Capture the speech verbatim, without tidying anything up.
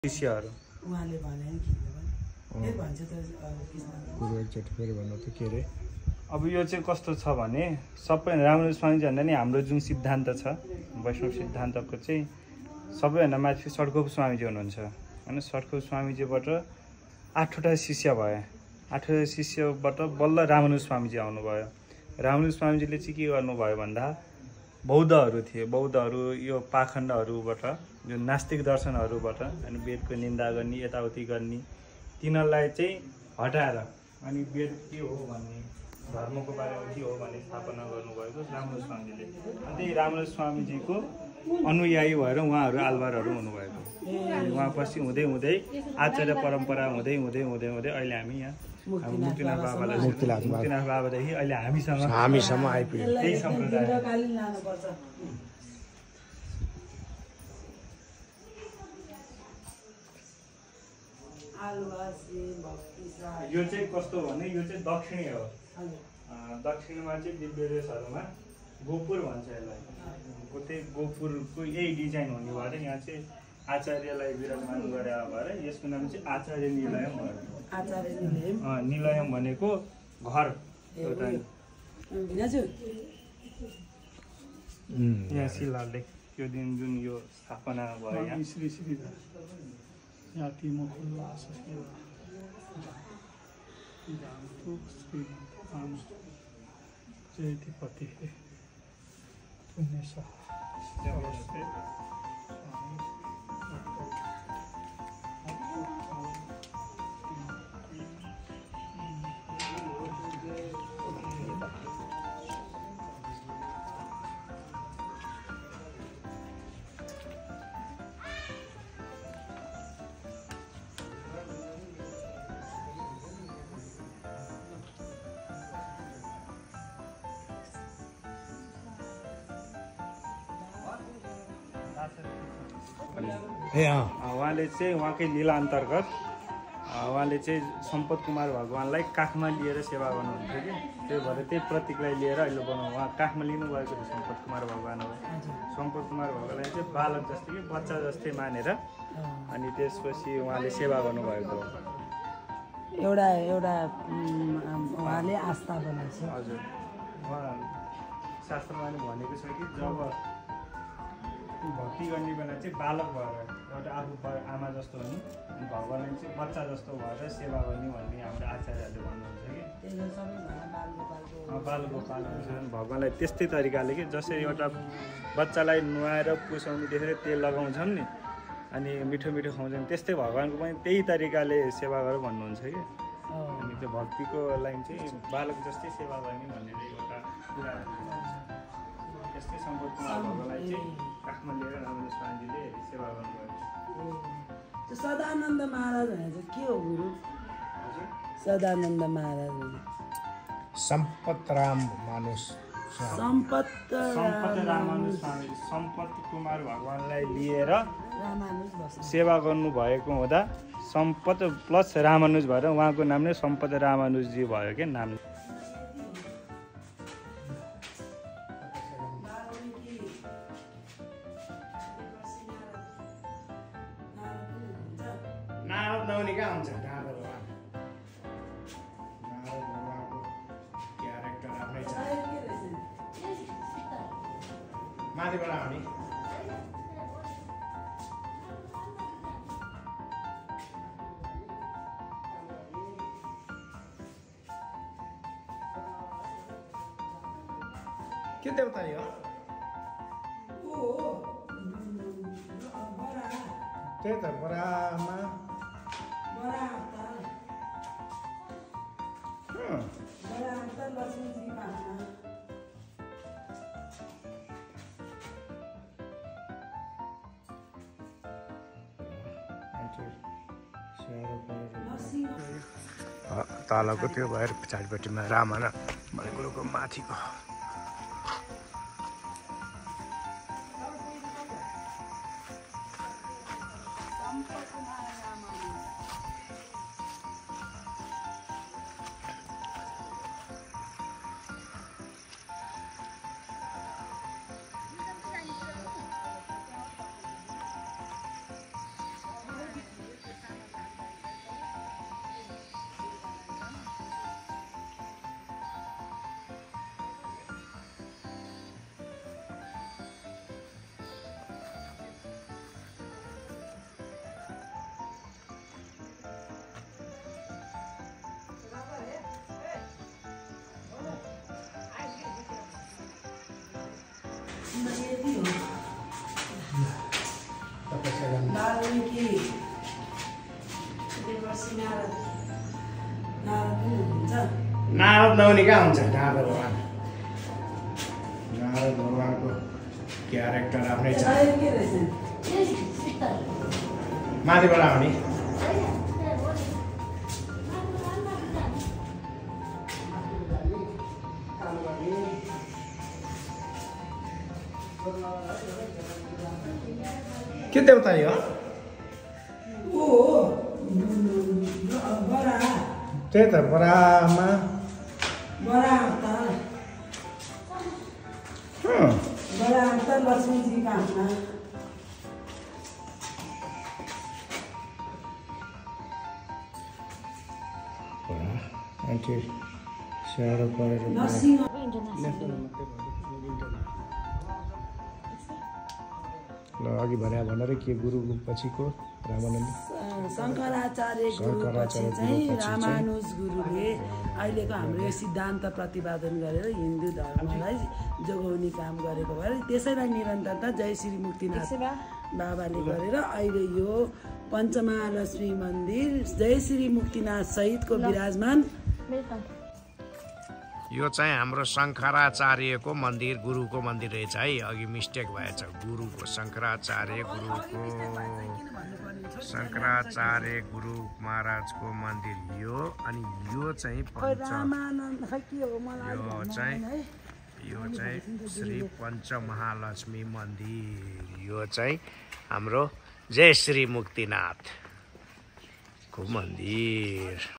शिष्यहरू उहाँले भने नि किन पनि भन्छ त गुरु एकचोटि फेरि भन्नु त के रे अब यो चाहिँ कस्तो छ भने सबै रामानुज स्वामीजी भन्दा नि हाम्रो जुन सिद्धान्त छ वैष्णव सिद्धान्तको चाहिँ सबैभन्दा माथि सडकोप स्वामीजी हुनुहुन्छ हैन। सडकोप स्वामीजीबाट आठवटा शिष्य भए। आठवटा शिष्यबाट बल्ल रामानुज स्वामीजी आउनुभयो। रामानुज स्वामीजीले चाहिँ के गर्नुभयो भन्दा बौद्धहरू थिए, बौद्धहरू यो पाखण्डहरूबाट जो नास्तिक दर्शनहरूबाट अनि वेदको निन्दा गर्ने यताउति गर्ने तिनीहरूलाई चाहिँ हटाएर अनि वेद के हो भन्ने धर्मको बारेमा के हो भन्ने स्थापना गर्नुभएको रामानुज स्वामीजीले। अनि त्यही रामानुज स्वामीजीको अनुयायी भएर उहाँहरू आलवारहरू हुनुभएको। उहाँपछि हुँदै हुँदै आचार्य परम्परा हुँदै हुँदै हुँदै हुँदै अहिले हामी यहाँ मुक्तिनाथ बाबालाई मुक्तिनाथ बाबादेखि अहिले हामीसँग हामीसम्म आइपुग्यो। त्यही सम्प्रदाय यो चाहिँ कस्तो भने यो चाहिँ दक्षिणी हो। दक्षिणमा चाहिँ दिव्यदेशहरूमा गोपुर भन्छ यसलाई। त्यही गोपुरको यही डिजाइन हुने भएर यहाँ चाहिँ आचार्यलाई विराजमान गरे भएर यसको नाम चाहिँ आचार्य निलयम भयो। आचार्य निलयम निलयम भनेको घर एउटा यहाँ शिलालेख त्यो दिन जुन यो स्थापना भयो यहाँ श्री श्री जाति मुखुल्लास जयतिपति पुण्य ए अँ उहाँले चाहिँ उहाँकै लीला अन्तर्गत उहाँले चाहिँ सम्पत कुमार भगवान्लाई काखमा लिएर सेवा गर्नुहुन्थ्यो कि त्यही भएर त्यही प्रतीकलाई लिएर अहिले बनाउनु उहाँ काखमा लिनुभएको थियो सम्पत कुमार भगवान् हो। सम्पत कुमार भगवान्लाई चाहिँ बालक जस्तै कि बच्चा जस्तै मानेर अनि त्यसपछि उहाँले सेवा गर्नुभएको हो। एउटा एउटा उहाँले आस्था बनाएको छ। हजुर उहाँ शास्त्रमा भनेको छ कि जब भक्ति गर्ने बेला चाहिँ बालक भएर एउटा आफू आमा जस्तो हुने अनि भगवान्लाई चाहिँ बच्चा जस्तो भएर सेवा गर्ने भन्ने हाम्रो आचार्यहरूले भन्नुहुन्छ कि बालगोपाल हुन्छ भगवान्लाई त्यस्तै तरिकाले कि जसरी एउटा बच्चालाई नुहाएर पुसाउने देखेर तेल लगाउँछौँ नि अनि मिठो मिठो खुवाउँछौँ त्यस्तै भगवान्को पनि त्यही तरिकाले सेवा गर भन्नुहुन्छ कि। अनि त्यो भक्तिको लागि चाहिँ बालक जस्तै सेवा गर्ने भन्ने एउटा कुरा त्यस्तै सम्पत कुमार भगवान्लाई चाहिँ काखमा लिएर रामानुज स्वामीजीले सेवा गर्नुभयो। सदानन्द महाराज भने चाहिँ के हो गुरु? सदानन्द महाराज सम्पत राम मानुष सम्पत सम्पत रामानुज स्वामी सम्पत कुमार भगवान्लाई लिएर रामानुज सेवा गर्नुभएको हुँदा सम्पत प्लस रामानुज भएर उहाँको नाम नै सम्पत रामानुजजी भयो क्या नाम। नारद नहुने कहाँ हुन्छ नारद भगवान् नारद भगवान्को क्यारेक्टर आफ्नै छ माथिबाट आउने के देउता नि हो त्यही त बरामा तलको त्यो भएर पछाडिपट्टिमा रामाना भनेको माथिको वाल्मिकी देवर्षि नारद नारद पनि हुन्छ नारद नहुने कहाँ हुन्छ नारद भगवान नारद भगवानको क्यारेक्टर आफ्नै छ अहिले के रहेछ माथिबाट आउने के देउता नि हो ओ बडा त्यही त बरामा बडा अवतार बडा अवतार लक्ष्मीजीको हातमा आन्टी स्याहारो परेर नरसिंह ल अघि भने भनेर के गुरु पछिको रामानन्द शङ्कराचार्य गुरुपछि चाहिँ रामानुज गुरुले अहिलेको हाम्रो यो सिद्धान्त प्रतिपादन गरेर हिन्दू धर्मलाई जोगाउने काम गरेको भएर त्यसैलाई निरन्तरता जय श्री मुक्तिनाथ बाबाले गरेर अहिले यो पञ्चमहालक्ष्मी मन्दिर जय श्री मुक्तिनाथ सहितको विराजमान यो चाहिँ हाम्रो शङ्कराचार्यको मन्दिर गुरुको मन्दिर रहेछ है अघि मिस्टेक भएछ गुरुको शङ्कराचार्य गुरुको शङ्कराचार्य गुरु महाराजको मन्दिर यो अनि यो चाहिँ पञ्च यो चाहिँ यो चाहिँ श्री पञ्चमहालक्ष्मी मन्दिर यो चाहिँ हाम्रो जय श्री मुक्तिनाथको मन्दिर